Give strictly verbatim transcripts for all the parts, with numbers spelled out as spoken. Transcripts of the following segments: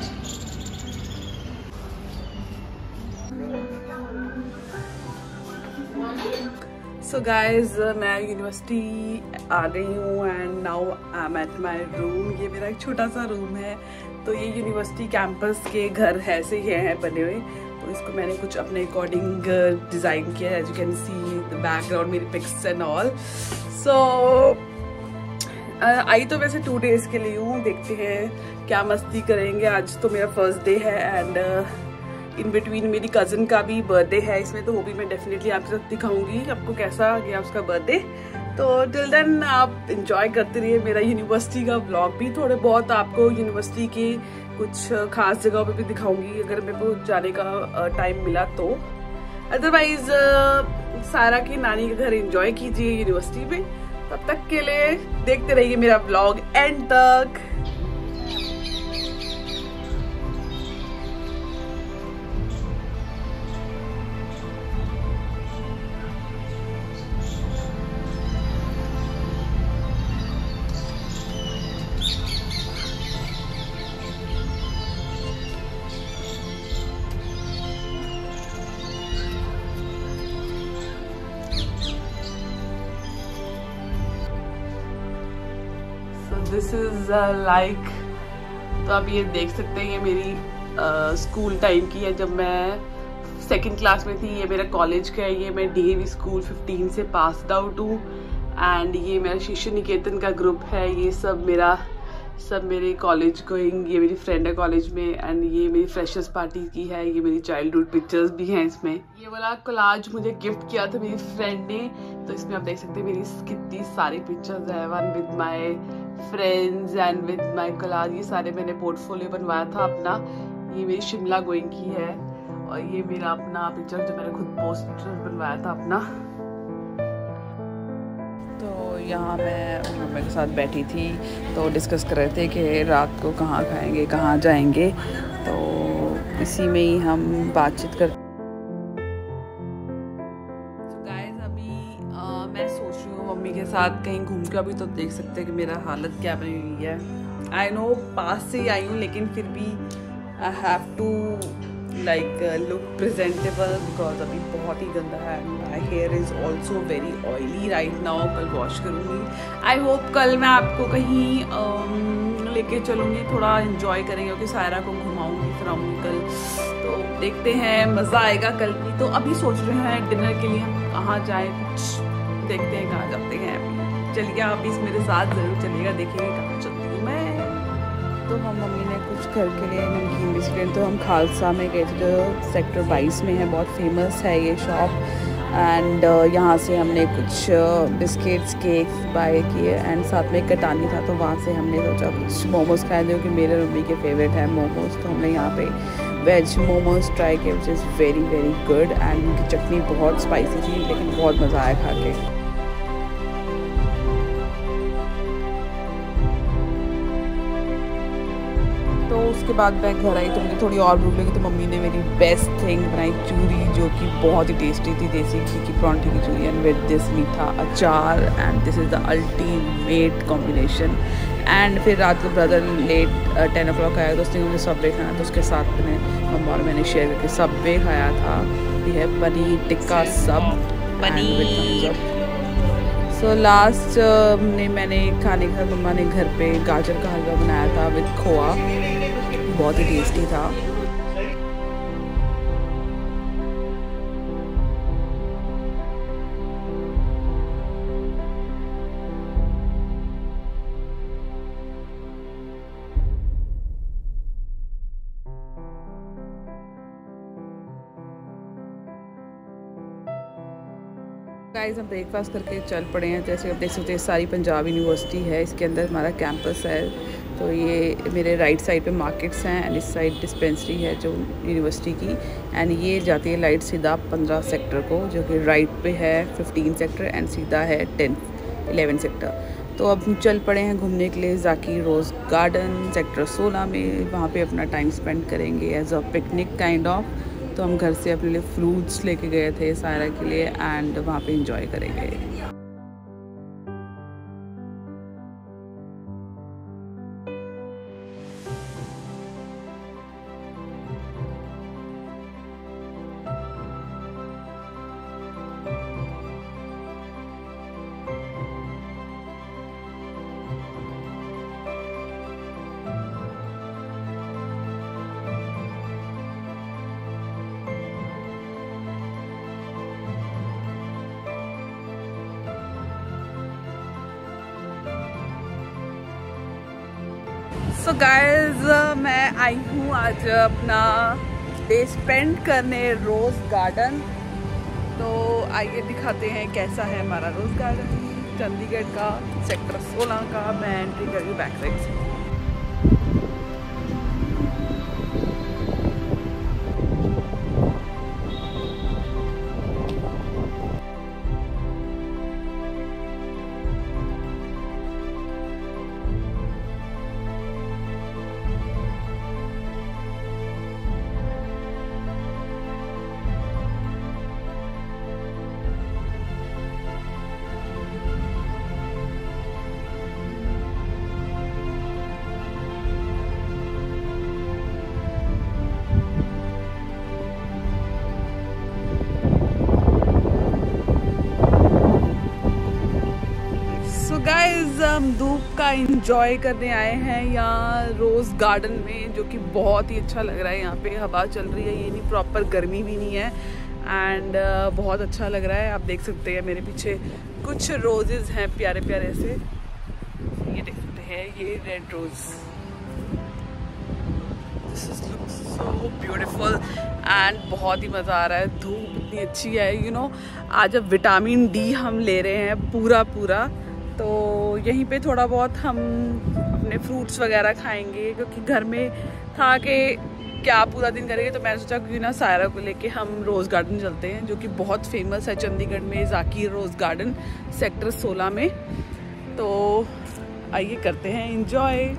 So guys मैं university आ गई हूँ and now I am at my room. ये मेरा एक छोटा सा रूम है। तो ये यूनिवर्सिटी कैंपस के घर ऐसे ही हैं बने हुए, तो इसको मैंने कुछ अपने अकॉर्डिंग डिज़ाइन किया है। As you can see the background, मेरी pics and all. So I तो वैसे टू डेज़ के लिए हूँ, देखते हैं क्या मस्ती करेंगे। आज तो मेरा फर्स्ट डे है एंड इन बिटवीन मेरी कज़न का भी बर्थडे है इसमें, तो वो भी मैं डेफिनेटली आपके साथ दिखाऊंगी आपको कैसा गया उसका बर्थडे। तो टिल देन आप इंजॉय करते रहिए मेरा यूनिवर्सिटी का व्लॉग भी। थोड़े बहुत आपको यूनिवर्सिटी की कुछ खास जगहों पे भी दिखाऊंगी अगर मेरे को जाने का टाइम मिला तो। अदरवाइज सारा की नानी के घर इंजॉय कीजिए यूनिवर्सिटी में। तब तक के लिए देखते रहिए मेरा व्लॉग एंड तक। दिस इज लाइक, तो आप ये देख सकते हैं ये मेरी स्कूल uh, टाइम की है जब मैं सेकंड क्लास में थी। ये मेरा कॉलेज का है, ये मैं डीएवी स्कूल फिफ्टीन से पास आउट हूँ एंड ये मेरा शिशु निकेतन का ग्रुप है। ये सब मेरा सब मेरे कॉलेज गोइंग, ये मेरी फ्रेंड है कॉलेज में एंड ये मेरी फ्रेशर्स पार्टी की है। ये मेरी चाइल्डहुड पिक्चर्स भी हैं इसमें। ये वाला कोलाज मुझे गिफ्ट किया था मेरी फ्रेंड ने, तो इसमें आप देख सकते हैं मेरी कितनी सारी पिक्चर्स है। One with my friends and with my collage, ये सारे मैंने पोर्टफोलियो बनवाया था अपना। ये मेरी शिमला गोइंग की है और ये मेरा अपना पिक्चर जो मैंने खुद पोस्ट बनवाया था अपना। तो यहाँ मैं मम्मी के साथ बैठी थी तो डिस्कस कर रहे थे कि रात को कहाँ खाएंगे, कहाँ जाएंगे। तो इसी में ही हम बातचीत कर मम्मी के साथ कहीं घूम के। अभी तो देख सकते हैं कि मेरा हालत क्या बनी हुई है। आई नो पास से ही आई हूँ लेकिन फिर भी I have to like look presentable because अभी बहुत ही गंदा है। My hair is also very oily right now. कल वॉश करूँगी। आई होप कल मैं आपको कहीं um, लेके चलूँगी, थोड़ा इंजॉय करेंगे क्योंकि सायरा को घुमाऊँगी फिराऊँगी कल। तो देखते हैं, मज़ा आएगा कल भी। तो अभी सोच रहे हैं डिनर के लिए हम कहाँ जाएँ, कुछ देखते हैं कहाँ जाते हैं। अभी चलिए आप भी मेरे साथ ज़रूर चलिएगा, देखेंगे कहाँ चलती हूँ मैं। तो हम मम्मी ने कुछ घर के लिए नमकीन बिस्किट, तो हम खालसा में गए थे जो सेक्टर बाईस में है, बहुत फेमस है ये शॉप। एंड uh, यहाँ से हमने कुछ बिस्किट्स केक्स बाय किए एंड साथ में कटानी था, तो वहाँ से हमने सोचा कुछ मोमोज़ खाए जो कि मेरे मम्मी के फेवरेट है मोमोज़। तो हमने यहाँ पे वेज मोमोज़ ट्राई किए which is very very good and उनकी चटनी बहुत स्पाइसी थी लेकिन बहुत मज़ा आया खा के। तो उसके बाद मैं घर आई तो मुझे थोड़ी और भूख लगी, तो मम्मी ने मेरी बेस्ट थिंग बनाई चूरी, जो कि बहुत ही टेस्टी थी, देसी घी की परांठे की चूरी एंड विद दिस मीठा अचार and this is the ultimate combination. And फिर रात को brother late ten o'clock आया तो उसने मुझे सबवे खाना, तो उसके साथ मैंने मम्मा और मैंने शेयर करके सबवे खाया था। ये है पनीर टिक्का सब पनीर। सो लास्ट ने मैंने खाने के साथ मम्मा ने घर पे गाजर का हलवा बनाया था विद खोआ, बहुत ही टेस्टी था। गाइस हम ब्रेकफास्ट करके चल पड़े हैं। जैसे आप देख सकते हैं सारी पंजाब यूनिवर्सिटी है, इसके अंदर हमारा कैंपस है। तो ये मेरे राइट साइड पे मार्केट्स हैं एंड इस साइड डिस्पेंसरी है जो यूनिवर्सिटी की। एंड ये जाती है लाइट सीधा पंद्रह सेक्टर को, जो कि राइट पे है फिफ्टीन सेक्टर एंड सीधा है टेन इलेवन सेक्टर। तो अब हम चल पड़े हैं घूमने के लिए जाकिर रोज़ गार्डन सेक्टर सोलह में। वहाँ पे अपना टाइम स्पेंड करेंगे as a picnic kind of. तो हम घर से अपने लिए फ्रूट्स लेके गए थे सायरा के लिए एंड वहाँ पे एंजॉय करेंगे। सो गाइज मैं आई हूँ आज अपना डे स्पेंड करने रोज़ गार्डन। तो आइए दिखाते हैं कैसा है हमारा रोज़ गार्डन चंडीगढ़ का सेक्टर सोलह का। मैं एंट्री कर रही हूँ बैक साइड से। गाइज हम धूप का इंजॉय करने आए हैं यहाँ रोज़ गार्डन में, जो कि बहुत ही अच्छा लग रहा है। यहाँ पे हवा चल रही है, ये नहीं प्रॉपर गर्मी भी नहीं है एंड uh, बहुत अच्छा लग रहा है। आप देख सकते हैं मेरे पीछे कुछ रोजेज हैं प्यारे प्यारे से, ये देख सकते हैं, ये red rose. This is look so beautiful and बहुत ही मज़ा आ रहा है। धूप इतनी अच्छी है, यू you नो know, आज अब विटामिन डी हम ले रहे हैं पूरा पूरा। तो यहीं पे थोड़ा बहुत हम अपने फ्रूट्स वगैरह खाएंगे, क्योंकि घर में था कि क्या पूरा दिन करेंगे। तो मैंने सोचा क्यों ना सायरा को लेके हम रोज़ गार्डन चलते हैं, जो कि बहुत फेमस है चंडीगढ़ में, जाकिर रोज़ गार्डन सेक्टर सोलह में। तो आइए करते हैं एंजॉय।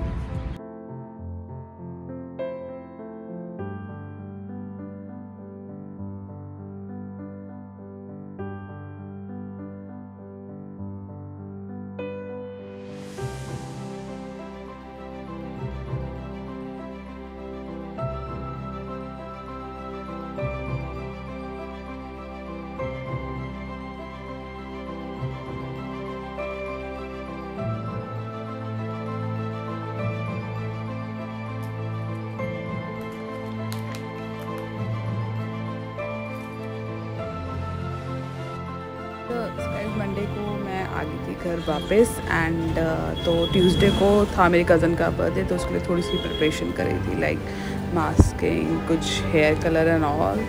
मंडे को मैं आ गई थी घर वापस एंड uh, तो ट्यूसडे को था मेरे कज़न का बर्थडे, तो उसके लिए थोड़ी सी प्रिपरेशन करी थी, लाइक मास्किंग, कुछ hair colour and all.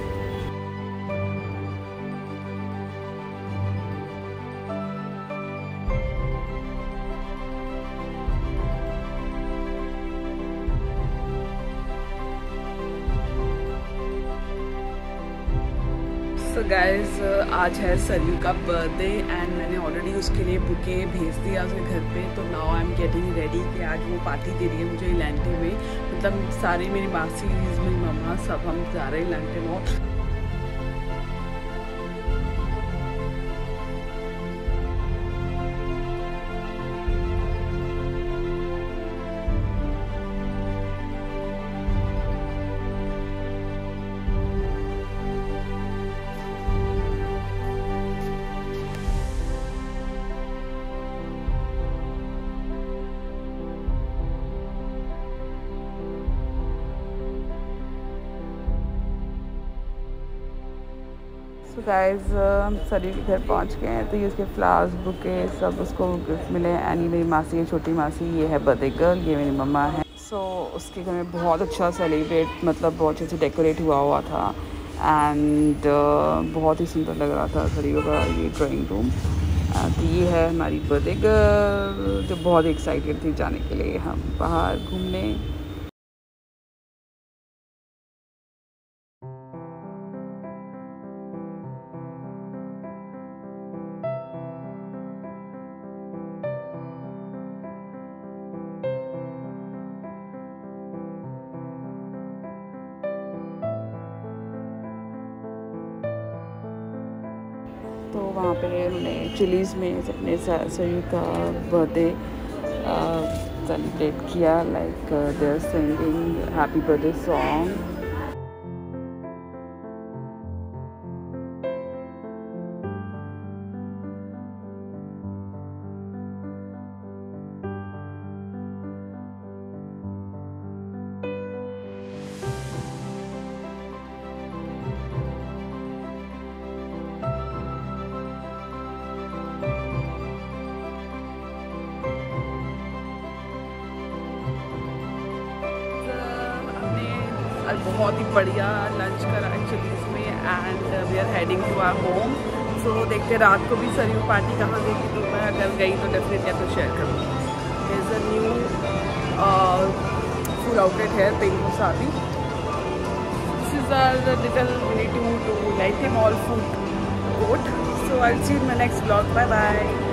So guys आज है सरयू का बर्थडे एंड मैंने ऑलरेडी उसके लिए बुके भेज दिया उसके घर पे। तो now I am getting ready कि आज वो पार्टी दे रही है मुझे इलांटे में। मतलब सारी मेरी मासी, मेरी मम्मा, सब हम जा रहे हैं इलांटे में। तो गाइज हम सरयू के घर पहुंच गए हैं। तो ये उसके फ्लावर्स, बुके, सब उसको गिफ्ट मिले हैं। एनी मेरी मासी है, छोटी मासी, ये है बर्थडे गर्ल, ये मेरी मम्मा है। सो so, उसके घर में बहुत अच्छा सेलिब्रेट, मतलब बहुत अच्छे से डेकोरेट हुआ हुआ था एंड uh, बहुत ही सुंदर लग रहा था सरयू का ये ड्राइंग रूम। तो ये है हमारी बर्थडे गर्ल, जो बहुत एक्साइटेड थी जाने के लिए हम बाहर घूमने। तो वहाँ पे उन्होंने चिलीज़ में अपने सरयू का बर्थडे सेलिब्रेट किया, like they are singing happy birthday song. आज बहुत ही बढ़िया लंच करा एक्चुअली इसमें and we are heading to our home. So देखते रात को भी सरियो पार्टी कहाँ देगी, तो मैं अगर गई तो डेफिनेटली आपको शेयर करूँगी। Is a new food outlet है पेंगू साबी। This is our little we need to to like him all food court. So I will see in my next vlog. Bye bye.